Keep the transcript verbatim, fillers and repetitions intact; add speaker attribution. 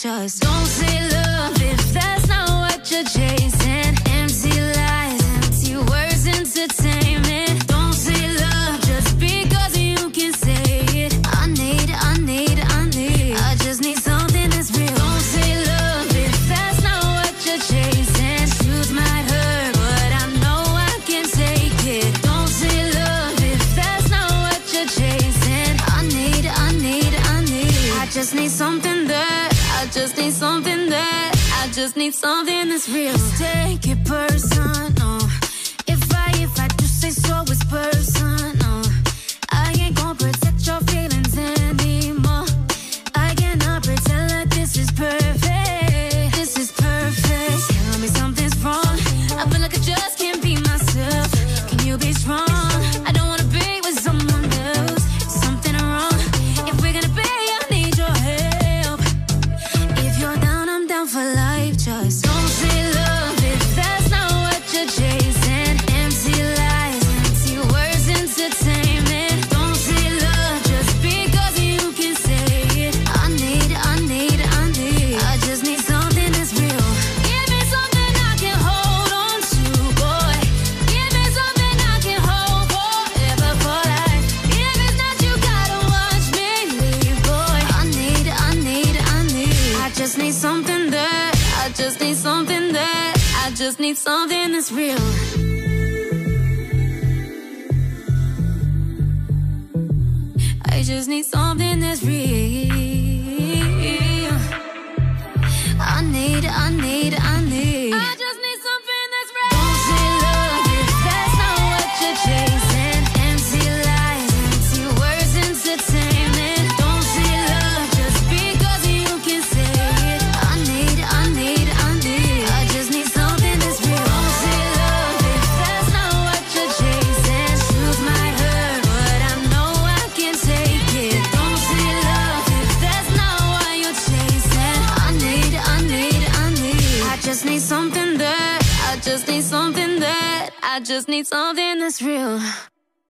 Speaker 1: Just don't say love if that's not what you're chasing. Empty lies, empty words, entertainment. Don't say love just because you can say it. I need, I need, I need, I just need something that's real. Don't say love if that's not what you're chasing. Truth might hurt, but I know I can take it. Don't say love if that's not what you're chasing. I need, I need, I need, I just need something that, I just need something that, I just need something that's real. Just take it personal. If I, if I do say so, it's personal. I ain't gon' protect your feelings anymore. I cannot pretend like this is perfect. This is perfect. Tell me something's wrong. I feel like I just can't be myself. Can you be strong? I don't wanna be with someone else. Is something wrong? If we're gonna be, I need your help. If you're down, I'm down for life. Just don't say love if that's not what you're chasing. Empty lies, empty words, entertainment. Don't say love just because you can say it. I need, I need, I need, I just need something that's real. Give me something I can hold on to, boy. Give me something I can hold forever, for life. If it's not, you gotta watch me leave, boy. I need, I need, I need, I just need something that, I just need something that, I just need something that's real. I just need something that's real. I need, I need, I need, I just need something that's real. Don't say love if that's not what you're chasing. Empty lies, empty words, entertainment. Don't say love just because you can say it. I need, I need, I need, I just need something that's real. Don't say love if that's not what you're chasing. Truth might hurt, but I know I can take it. Don't say love if that's not what you're chasing. I need, I need, I need, I just need something that, I just need something that, I just need something that's real.